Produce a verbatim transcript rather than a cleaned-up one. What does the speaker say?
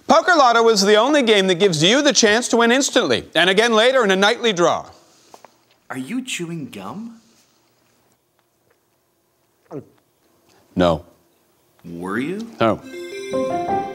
Poker Lotto is the only game that gives you the chance to win instantly, and again later in a nightly draw. Are you chewing gum? No. Were you? No.